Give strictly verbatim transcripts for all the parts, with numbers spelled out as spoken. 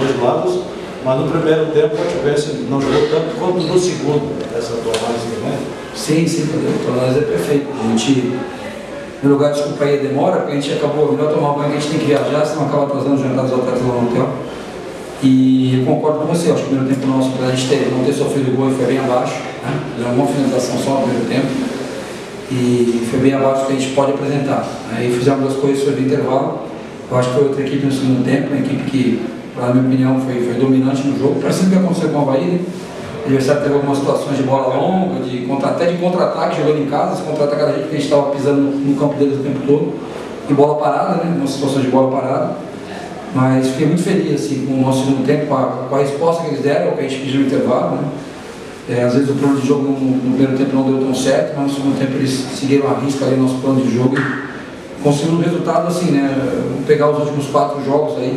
dois lados, mas no primeiro tempo a Chapecoense não jogou tanto quanto no segundo, essa tua análise também? Sim, sim, a tua análise é perfeita. A gente, no lugar, desculpa aí a demora, porque a gente acabou, melhor tomar banho, que a gente tem que viajar, senão acaba atrasando o jantar dos atletas lá no hotel. E eu concordo com você, acho que o primeiro tempo nosso, para a gente ter, não ter sofrido gol, foi bem abaixo, né? Deu uma finalização só no primeiro tempo, e foi bem abaixo do que a gente pode apresentar. Aí fizemos duas correções no intervalo, eu acho que foi outra equipe no segundo tempo, uma equipe que, na minha opinião, foi, foi dominante no jogo, parecido com o que aconteceu com o Avaí, né? O adversário teve algumas situações de bola longa, de contra, até de contra-ataque, jogando em casa, esse contra-ataque da gente, que a gente estava pisando no, no campo deles o tempo todo, e bola parada, né? Uma situação de bola parada. Mas fiquei muito feliz assim, com o nosso segundo tempo, com a, com a resposta que eles deram, o que a gente pediu no intervalo. Né? É, às vezes o plano de jogo no, no primeiro tempo não deu tão certo, mas no segundo tempo eles seguiram a risca ali no nosso plano de jogo e conseguiram um resultado assim, né? Vamos pegar os últimos quatro jogos aí,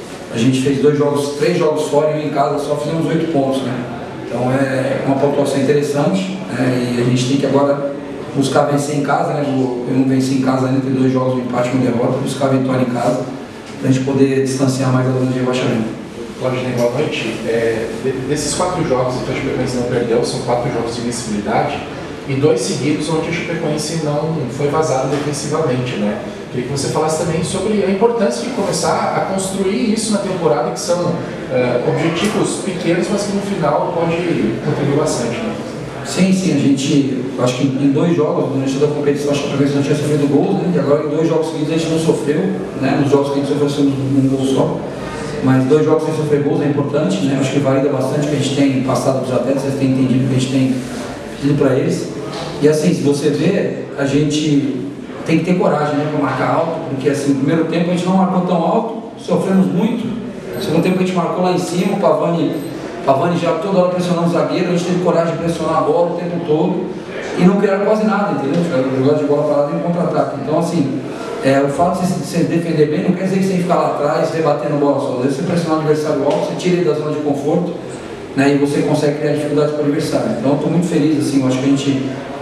a gente fez dois jogos, três jogos fora e um em casa, só fizemos oito pontos, né? Então é uma pontuação interessante, né? E a gente tem que agora buscar vencer em casa, né? Eu não venci em casa ainda, tem dois jogos, um empate e uma derrota, buscar a vitória em casa, para a gente poder distanciar mais a zona de rebaixamento. Claudinei, boa noite. É, desses quatro jogos que a Chapecoense não perdeu, são quatro jogos de invencibilidade e dois seguidos onde a Chapecoense não foi vazada defensivamente, né? Queria que você falasse também sobre a importância de começar a construir isso na temporada, que são é, objetivos pequenos, mas que no final pode contribuir bastante, né? Sim, sim, a gente, acho que em dois jogos, no início da competição, a Chapecoense não tinha sofrido gols, né? E agora em dois jogos seguidos a gente não sofreu, né? Nos jogos que a gente sofreu um gol só, mas dois jogos sem sofrer gols é importante, né? Acho que valida bastante o que a gente tem passado para os atletas, vocês têm entendido o que a gente tem pedido para eles. E assim, se você vê, a gente tem que ter coragem, né, para marcar alto, porque assim, no primeiro tempo a gente não marcou tão alto, sofremos muito. No segundo tempo a gente marcou lá em cima, o Pavani Pavani já toda hora pressionando o zagueiro, a gente teve coragem de pressionar a bola o tempo todo e não criaram quase nada, entendeu? Jogar de bola parada em contra-ataque. Então, assim, é, o fato de você defender bem não quer dizer que você tem que ficar lá atrás, rebatendo a bola só. Às vezes você pressiona o adversário alto, você tira ele da zona de conforto, né, e você consegue criar dificuldades para o adversário. Então, eu estou muito feliz, assim, eu acho que a gente,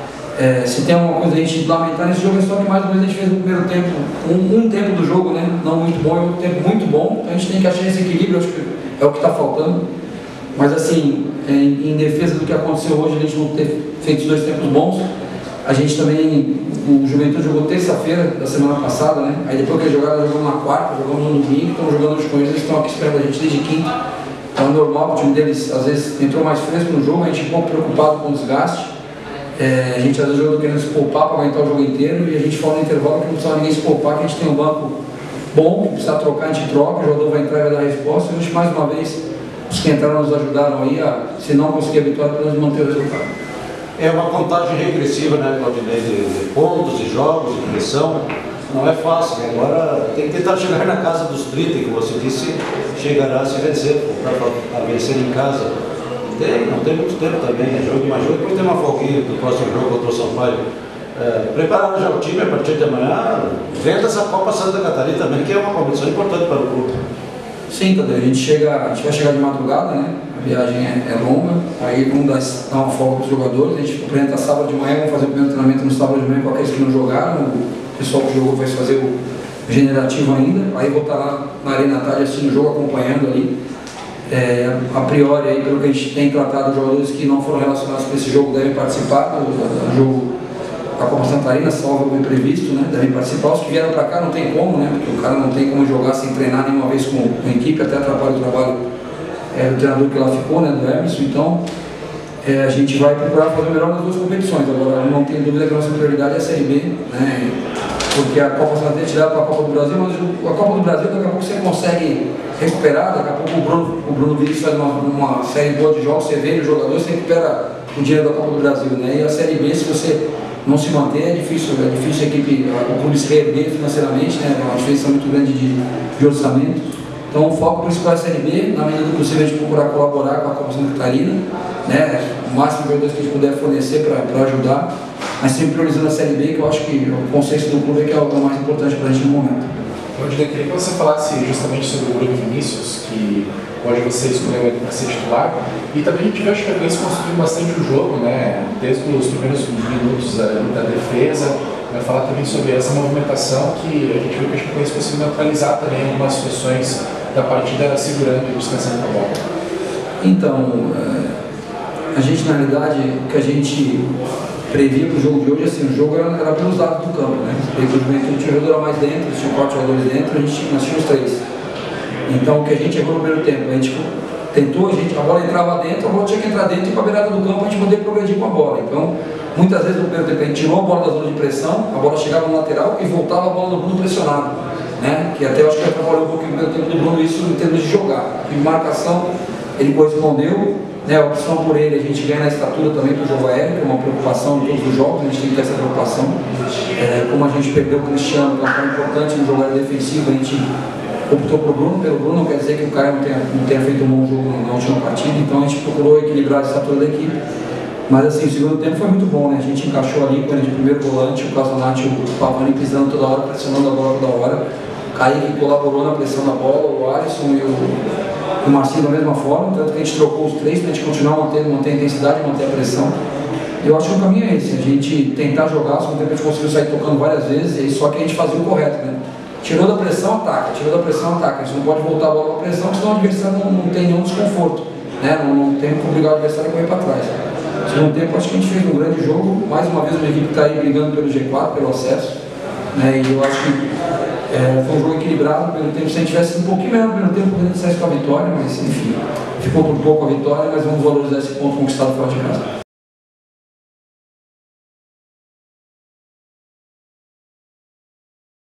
é, se tem alguma coisa a gente lamentar nesse jogo, é só que mais uma vez a gente fez no primeiro tempo, um, um tempo do jogo, né, não muito bom, e um tempo muito bom, então a gente tem que achar esse equilíbrio, acho que é o que está faltando. Mas assim, em, em defesa do que aconteceu hoje, a gente não ter feito dois tempos bons. A gente também, o Juventude jogou terça-feira da semana passada, né? Aí depois que eles jogaram, jogamos na quarta, jogamos no domingo, estão jogando hoje com eles, eles estão aqui esperando a gente desde quinta. Então é normal, o time deles às vezes entrou mais fresco no jogo, a gente um pouco preocupado com o desgaste. É, a gente às vezes jogou querendo se poupar para aguentar o jogo inteiro e a gente fala no intervalo que não precisa ninguém se poupar, que a gente tem um banco bom, que precisa trocar, a gente troca, o jogador vai entrar e vai dar a resposta. E hoje, mais uma vez, os que entraram nos ajudaram aí a, se não conseguir a vitória, pelo menos manter o resultado. É uma contagem regressiva, né, Claudinei, de, de pontos, de jogos, de pressão. Não é fácil. Agora tem que tentar chegar na casa dos trinta, que você disse, chegará a se vencer, para vencer em casa. Tem, não tem muito tempo também, né? Jogo mais jogo, depois tem uma folguinha do próximo jogo contra o Sampaio. É, preparando já o time a partir de amanhã, vendo essa Copa Santa Catarina também, que é uma competição importante para o clube. Sim, Tadeu, a gente, chega, a gente vai chegar de madrugada, né? A viagem é, é longa, aí vamos dar, dar uma folga para os jogadores, a gente apresenta sábado de manhã, vamos fazer o primeiro treinamento no sábado de manhã com aqueles que não jogaram, o pessoal que jogou vai fazer o generativo ainda, aí vou estar lá na Arena à tarde assistindo o jogo, acompanhando ali. É, a priori, aí, pelo que a gente tem tratado, os jogadores que não foram relacionados com esse jogo devem participar do, do jogo da Copa Santa Catarina, salvo o imprevisto, né? Devem participar. Os que vieram para cá não tem como, né? Porque o cara não tem como jogar sem treinar nenhuma vez com, com a equipe, até atrapalha o trabalho é, do treinador que lá ficou, né? Do Emerson. Então, é, a gente vai procurar fazer o melhor nas duas competições. Agora, não tem dúvida que a nossa prioridade é a Série B, né? Porque a Copa Santa Catarina é tirada para a Copa do Brasil, mas a Copa do Brasil daqui a pouco você consegue recuperar, daqui a pouco o Bruno, o Bruno Vinícius faz uma, uma série boa de jogos, você vende o jogador, você recupera o dinheiro da Copa do Brasil, né? E a Série B, se você não se manter, é difícil, é difícil a equipe, o clube se reerguer financeiramente, né? É uma diferença muito grande de, de orçamento. Então o foco principal é a Série B, na medida do possível a gente procurar colaborar com a Copa Santa Catarina, né? O máximo de jogadores que a gente puder fornecer para ajudar, mas sempre priorizando a Série B, que eu acho que o conceito do clube é que é o mais importante para a gente no momento. Eu queria que você falasse justamente sobre o Bruno Vinícius, que hoje você escolheu para ser titular, e também a gente viu a Chapecoense construindo bastante o jogo, né? Desde os primeiros minutos da defesa. Vai falar também sobre essa movimentação que a gente viu que a Chapecoense conseguiu neutralizar também algumas situações da partida era segurando e descansando com a bola? Então, a gente, na realidade, o que a gente previa para o jogo de hoje, assim, o jogo era, era pelos lados do campo, né? Porque o Juventude tinha jogador mais dentro, tinha quatro jogadores dentro, a gente, nós tínhamos três. Então, o que a gente errou no primeiro tempo, a gente tentou, a, gente, a bola entrava dentro, a bola tinha que entrar dentro e para a beirada do campo a gente poder progredir com a bola. Então, muitas vezes no primeiro tempo a gente tirou a bola da zona de pressão, a bola chegava no lateral e voltava a bola do Bruno pressionado, né? Que até eu acho que atrapalhou um pouquinho no primeiro tempo do Bruno isso em termos de jogar. E marcação, ele correspondeu, né? A opção por ele, a gente ganha na estatura também para o jogo aéreo, que é uma preocupação em todos os jogos, a gente tem que ter essa preocupação. É, como a gente perdeu o Cristiano, que é um cara importante no jogo aéreo defensivo, a gente optou pelo Bruno, pelo Bruno, não quer dizer que o cara não tenha, não tenha feito um bom jogo na última partida, então a gente procurou equilibrar a estatura da equipe. Mas assim, o segundo tempo foi muito bom, né? A gente encaixou ali com ele de primeiro volante, o Casonati, o Pavani pisando toda hora, pressionando a bola toda hora. O Kaique colaborou na pressão da bola, o Alisson e o, o Marcinho da mesma forma, tanto que a gente trocou os três para a gente continuar mantendo, manter a intensidade, manter a pressão. Eu acho que o caminho é esse, a gente tentar jogar, segundo tempo a gente conseguiu sair tocando várias vezes, e só que a gente fazia o correto, né? Tirou da pressão, ataca, tirou da pressão, ataca. A gente não pode voltar a bola para a pressão, senão o adversário não, não tem nenhum desconforto, né? Não, não tem que obrigar o adversário a correr para trás. No segundo tempo, acho que a gente fez um grande jogo, mais uma vez uma equipe que está aí brigando pelo G quatro, pelo acesso, né? E eu acho que é, foi um jogo equilibrado pelo tempo. Se a gente tivesse um pouquinho melhor no primeiro tempo, poderia sair com a vitória, mas enfim, ficou por pouco a vitória, mas vamos valorizar esse ponto conquistado fora de casa.